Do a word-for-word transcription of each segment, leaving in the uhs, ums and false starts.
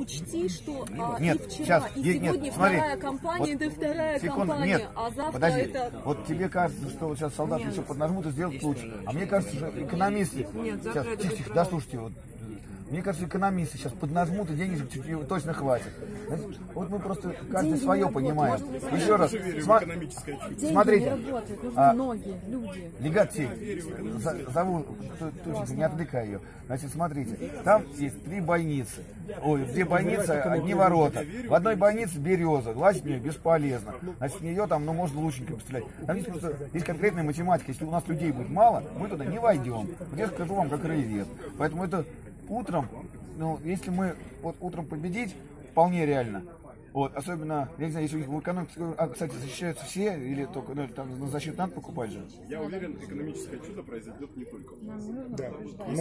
учти, что а, нет, и вчера, сейчас, и нет, сегодня нет, вторая смотри, компания, вот, это вторая секунду, компания, нет, а завтра подожди, это... вот тебе кажется, что вот сейчас солдаты еще поднажмут и сделают лучше, а мне кажется, что экономисты, Нет, сейчас, тихо, тихо, дослушайте, вот, мне кажется, экономисты сейчас поднажмут и денежек чуть-чуть точно хватит. Вот мы просто каждый деньги свое понимаем. Еще раз, сма смотрите, работают, нужны а, ноги, люди. Легатей, зову, Тусенька, не отвлекай ее. Значит, смотрите, там есть три больницы. Ой, две больницы, одни ворота. В одной больнице Береза, лазить в нее бесполезно. Значит, в нее там, ну, можно лучненько пострелять. Там есть просто, есть конкретная математика. Если у нас людей будет мало, мы туда не войдем. Вот я скажу вам, как рейвет. Поэтому это утром, ну, если мы вот утром победить, вполне реально. Вот, особенно, я не знаю, если у них в экономике, а, кстати, защищаются все, или только, ну, там на защиту надо покупать же? Я уверен, экономическое чудо произойдет не только у нас. Да.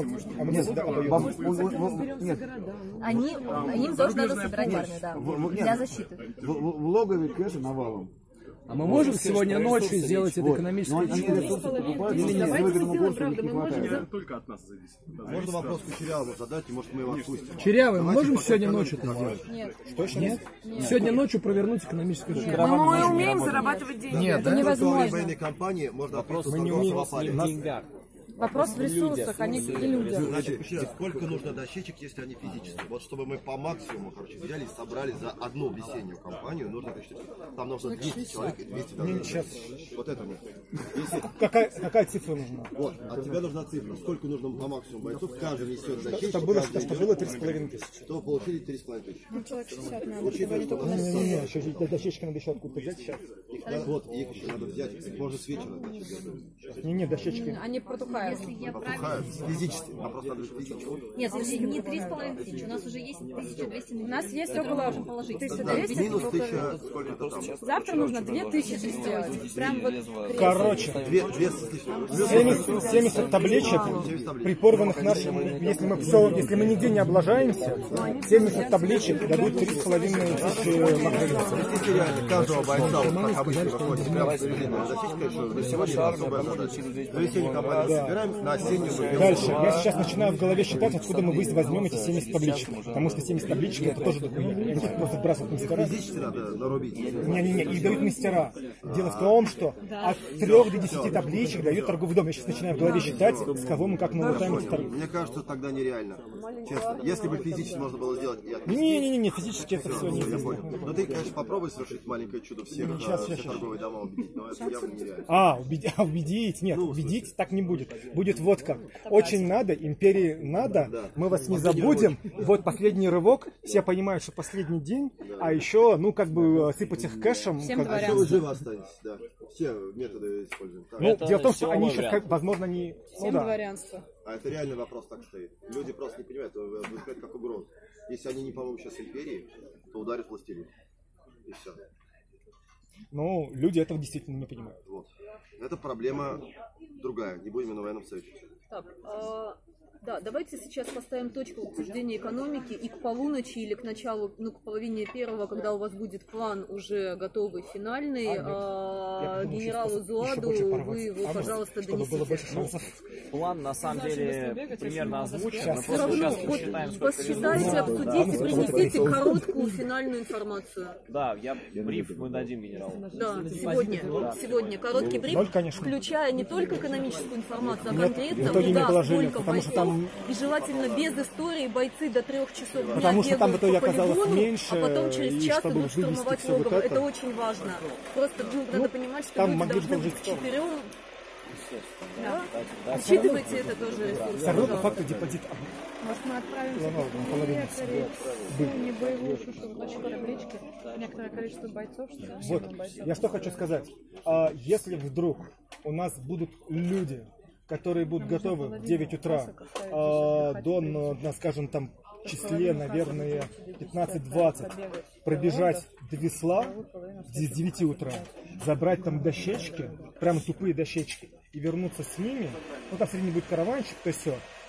Нет, Они, им тоже надо собирать армию, да, для защиты. В логове кэша навалом. А мы можем сегодня ночью сделать это экономическое чудо? Это только от нас зависит. Можно вопрос Кучерявому задать, и может мы его отпустим. Кучерявый, мы можем сегодня ночью это сделать? Нет. Точно нет? Сегодня ночью провернуть экономическое чудо. Но мы умеем зарабатывать деньги. Нет, это да? невозможно. В военной компании можно Вопрос мы не умеем в деньгах. Вопрос в ресурсах, а не в людях. Значит, сколько нужно дощечек, если они физические? Вот чтобы мы по максимуму, короче, взяли и собрали за одну весеннюю компанию, нужно, короче, там нужно двести человек и двести даже. Сейчас. Вот это нет. Если... Какая, какая цифра нужна? Вот, от тебя нужна цифра. Сколько нужно по максимуму бойцов, каждый несет дощечек. Что было, что было три с половиной тысячи. Что получили три с половиной тысячи. Ну, человек шестьдесят надо, Учитывая, что... Не-не-не, еще дощечки надо еще откуда-то взять сейчас. Их, да, вот, их еще надо взять, можно с вечера. Не-не, дощечки. Они протухают. Физически, а просто надо физически. Нет, слушай, не три с половиной тысячи, у нас уже есть тысяча двести. У нас есть около тысячи двести. Минус тысяча, сколько-то там. Завтра нужно две тысячи сделать. Прям вот. Короче, Две, две с лишним. семьдесят, семьдесят табличек при порванных наших, если мы все, если мы нигде не облажаемся, семьдесят табличек дадут три с половиной тысячи макролинцев. Если реально каждого бойца, вот как обычно выходит, прямо с длинной защиткой, что на сегодня особая задача. За весеннюю компанию собираем, на осеннюю мы... Дальше. Я сейчас начинаю в голове считать, откуда мы возьмем эти семьдесят табличек. Потому что семьдесят табличек это тоже дохуя. Их просто сбрасывают мастера. Физически надо нарубить. Не-не-не, их дают мастера. Дело в том, что от трех до десяти табличек дают торговый дом. Я сейчас начинаю в голове считать, с кого мы как налутаем эти торговые. Мне кажется, тогда нереально. Честно. Если бы физически можно было сделать... Не-не-не, физически это все не... Я понял. Но ты, конечно, попробуй совершить маленькое чудо всех, сейчас, все сейчас. торговые дома убедить, но это явно нереально. А, убедить, а, убедить? Нет, ну, убедить так не будет. Будет вот как. Очень надо, империи надо, да. Мы вас не забудем. Вот последний рывок, все понимают, что последний день, да. А еще, ну, как бы сыпать их кэшем. Всем как... А еще вы живы останетесь, да. Все методы используем. Так. Ну, это дело в том, что они сейчас, как, возможно, не... Всем ну, да. дворянство. А это реальный вопрос так стоит. Люди просто не понимают, это выступает как угрозу. Если они не помогут сейчас империи, то ударит властелин. И все. Ну, люди этого действительно не понимают. Вот. Это проблема другая. Не будем на военном совете. Так, а, да, давайте сейчас поставим точку в обсуждении экономики и к полуночи или к началу, ну, к половине первого, когда у вас будет план уже готовый, финальный, а, а, генералу Зуаду, вы его, а пожалуйста, донесите. План, на самом деле, примерно озвучен. Мы Все равно, вот, посчитайте, обсудите, принесите короткую финальную информацию. Да, я бриф мы дадим генералу. Да, сегодня, да. сегодня короткий бриф, Ноль, конечно. включая не только экономическую информацию, а Нет, конкретно, в итоге куда, не положили, сколько потому бойцов, что там... и желательно без истории бойцы до трех часов дня потому что там в итоге по оказалось полигону, меньше, а потом через час чтобы идут штурмовать все вот логово. это. Это очень важно. Просто ну, ну, надо понимать, что там люди могли должны быть положить четырем. Да. Да. Учитывайте это тоже ресурсы. Все равно по факту депозит. Может, мы отправимся в некоторые, ну, не боевую шушу, точку таблички, некоторое количество бойцов, что Вот, бойцов. я что хочу сказать. А, если вдруг у нас будут люди, которые будут готовы в девять утра а, до, ну, скажем, там, числе, наверное, пятнадцать-двадцать, пробежать до Весла с девяти утра, забрать там дощечки, прям тупые дощечки, и вернуться с ними, ну там среди будет караванчик, то все,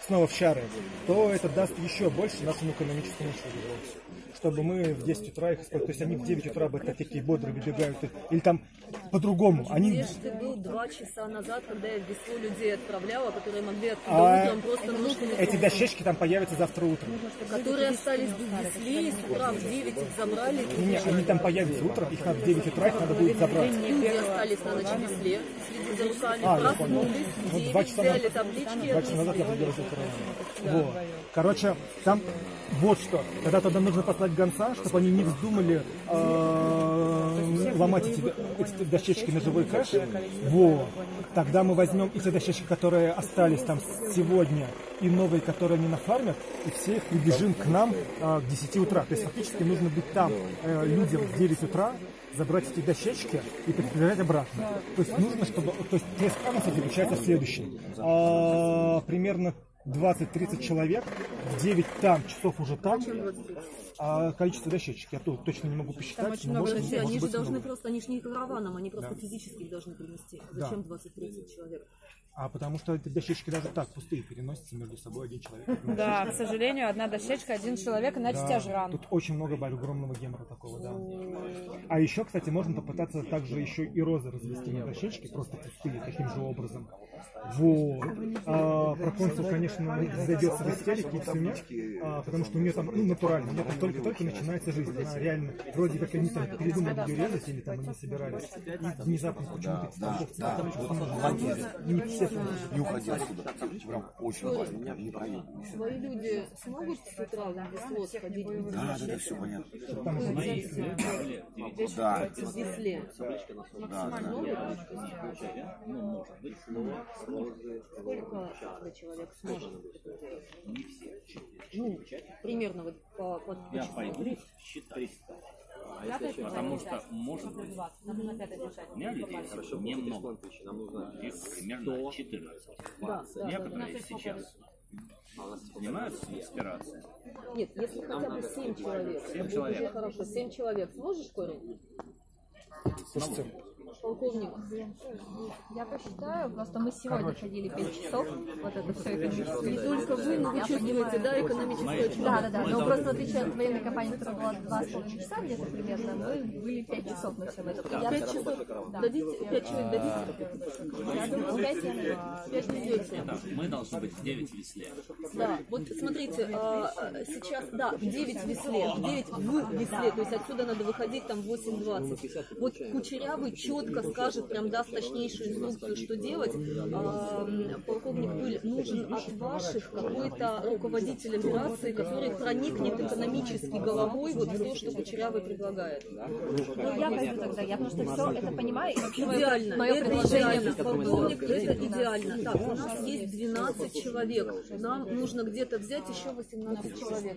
снова в чары, то это даст еще больше нашему экономическому шагу. Чтобы мы в десять утра их использовали. То есть они в девять утра бы такие бодрые выбегают. Или там по-другому. Они... Где же ты был два часа назад, когда я в весло людей отправляла, которые могли оттуда а утром просто ножками... Эти дощечки там появятся завтра утром. Которые остались в весле, и с утра в девять их забрали. Нет, они там появятся утром, их надо в девять утра, их надо будет забрать. Люди остались на ночь в весле, следили за руками, а, проснулись, в вот два часа взяли назад, таблички. Два часа назад я выбирал да. Вот. Короче, там вот что. Когда тогда нужно послать гонца, чтобы они не вздумали э, ломать эти, эти дощечки на живой кэш. Вот. Тогда мы возьмем эти дощечки, которые остались там сегодня, и новые, которые они нафармят, и все их прибежим к нам э, к десяти утра. То есть фактически нужно быть там э, людям в девять утра, забрать эти дощечки и перебежать обратно. То есть нужно, чтобы... То есть ТСК на заключается в следующем. А, примерно двадцать-тридцать человек, в девять там, часов уже там. А количество дощечек я тут точно не могу посчитать. Но может, может, они может же быть должны много. просто, они же не караваном, они просто Да. физически их должны принести. Да. Зачем двадцать-тридцать человек? А потому что эти дощечки даже так пустые переносятся между собой один человек. Да, к сожалению, одна дощечка, один человек, иначе Да, тяжран. тут очень много огромного гемора такого, да. А еще, кстати, можно попытаться также еще и розы развести на дощечке, просто пустые, таким же образом. Вот. А, про консул, конечно, зайдется в истерике и в сумме, а, потому что у нее там, ну, натурально, у нее там только-только начинается жизнь. Она реально, вроде как они там передумали ее резать, или там они собирались, и внезапно почему-то эти торговцы там, не все Не уходи отсюда. Прям очень важно. Не проебывайся. Свои люди смогут с утра в весло сходить? Да, да, да, все понятно. там уже Да. В весле. Да, да. Сколько каждый человек сможет это делать? Ну, примерно вот по, по, по Я числу. пойду считать. Потому что, может быть, у меня людей немного. Их примерно четырнадцать. Да, да, Некоторые да. сейчас занимаются инспирацией. Нет, если хотя бы семь человек, это будет человек. уже хорошо. семь человек сможешь, корень? Слушайте, Полковник. Я посчитаю, просто мы сегодня ходили пять часов, вот это все экономическое. Не только вы, но вы чувствуете, да, экономическое чудо? Да, да, да, но просто в отличие от военной компании, которая была два с половиной часа где-то примерно, мы были пять часов на всем этом. Я Пять часов дадите? Пять человек дадите? Я думаю, пять. Пять не идете. Так, мы должны быть в девять в весле. Да, вот смотрите, а, сейчас, да, в девять в весле, в девять в весле, то есть отсюда надо выходить там в восемь двадцать. Вот Кучерявый четко скажет, прям даст точнейшую инструкцию, что делать. А, полковник Пыль, нужен от ваших какой-то руководитель операции, который проникнет экономически головой вот в то, что Кучерявый предлагает. Ну, я пойду тогда, я просто все это понимаю, и вообще Идеально, мое это предложение... идеально, полковник, это идеально. Так, у нас есть двенадцать человек, нам нужно где-то взять еще восемнадцать человек.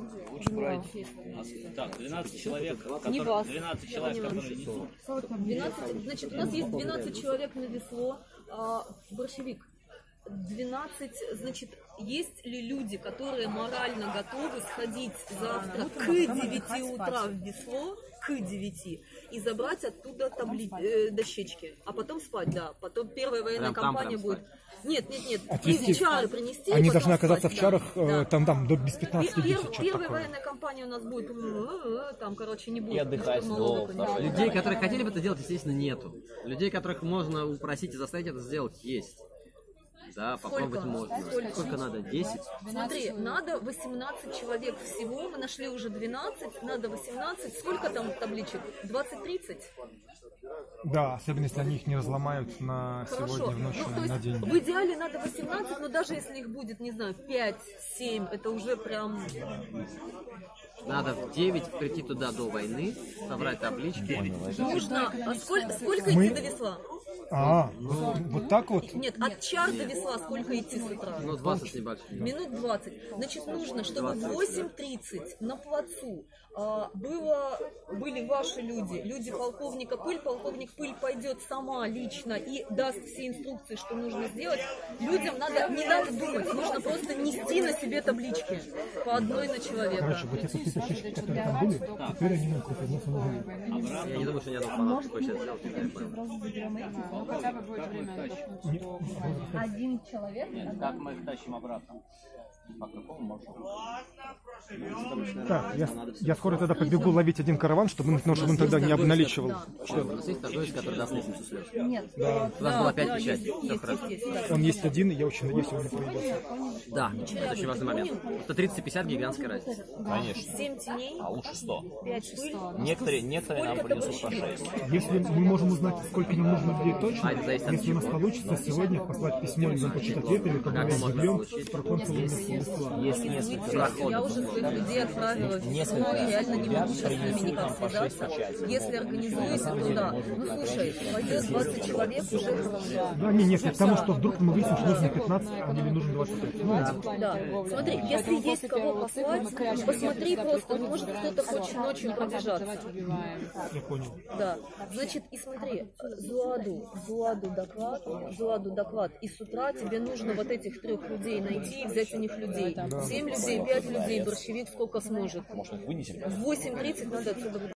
Так, двенадцать человек, Не которые, вас. двенадцать Я человек, поняла. которые несут. двенадцать, значит, у нас есть двенадцать человек на весло. А, борщевик, двенадцать, значит, есть ли люди, которые морально готовы сходить завтра к девяти утра в весло, к девяти, и забрать оттуда табли... э, дощечки, а потом спать, да, потом первая военная Прям там компания прям будет... Нет, нет, нет, Отвезти. и чары принести. Они и потом должны оказаться спать, в чарах да, э, да. там, там, до без пятнадцати Пер- десять, пер- что-то Первая такое. военная компания у нас будет, м-м-м, там, короче, не будет. И отдыхать штурмового, снова. конечно. Людей, которые хотели бы это делать, естественно, нету. Людей, которых можно упросить и заставить это сделать, есть. Да, попробовать можно. Сколько? Сколько надо? десять? Смотри, надо восемнадцать человек всего, мы нашли уже двенадцать, надо восемнадцать. Сколько там табличек? двадцать-тридцать? Да, особенно если они их не разломают на Хорошо. сегодня в ночь Ну, то на есть день. в идеале надо восемнадцать, но даже если их будет, не знаю, пять-семь, это уже прям... Надо в девять прийти туда до войны, собрать таблички. Нужно... А сколько, сколько Мы- идти до весла? А, ну, вот так вот? Нет, от чар до весла сколько идти с утра? Ну, двадцать небольших. Минут двадцать. Значит, нужно, чтобы в восемь тридцать на плацу а, было, были ваши люди, люди полковника Пыль. Полковник Пыль пойдет сама лично и даст все инструкции, что нужно сделать. Людям надо, не надо думать, нужно просто нести на себе таблички по одной на человека. Короче, вот эти все дощечки, которые там были, теперь они нам преподносят новые. Я не думаю, что ни одного фаната такой сейчас сделал. Ну хотя бы будет время, допустим, что... Один человек? Как мы их тащим обратно? По какому маршруту? Так, я, я скоро тогда побегу ловить один караван, чтобы, ну, чтобы он тогда не обналичивал. Что? У нас есть торговец, который даст лестницу слез. Нет. Да. У нас было пять печать. Все хорошо. Он есть один, и я очень надеюсь, он не проебется. Да, это очень важный момент. сто тридцать и пятьдесят гигантская разница. Конечно. семь теней, А лучше сто. пять пыль. Некоторые, некоторые нам принесут по шесть. Если мы можем узнать, сколько нам нужно людей точно, А, это зависит от если у нас чего. получится сегодня послать письмо и нам получить ответ, или когда Как мы мы можем объявлем получить? с проконсулом бесплатно. Есть несколько Я уже своих людей отправила в Несколько письмо, реально не ребят могу сейчас с ними принесут никак нам по шесть связаться. печатей. Если организуюсь, то да. Ну слушай, пойдет двадцать человек, уже хорошо. Да, не, нет, потому что вдруг мы выясним, что нужно пятнадцать, а мне нужно двадцать пять. Ну, Да, смотри, если есть кого послать, посмотри просто, может кто-то хочет ночью пробежаться. я понял. Да, значит, и смотри, Зуаду, Зуаду доклад, Зуаду доклад, и с утра тебе нужно вот этих трех людей найти и взять у них людей. Семь людей, пять людей, борщевик сколько сможет. Может, их вынесем? В восемь тридцать надо отсюда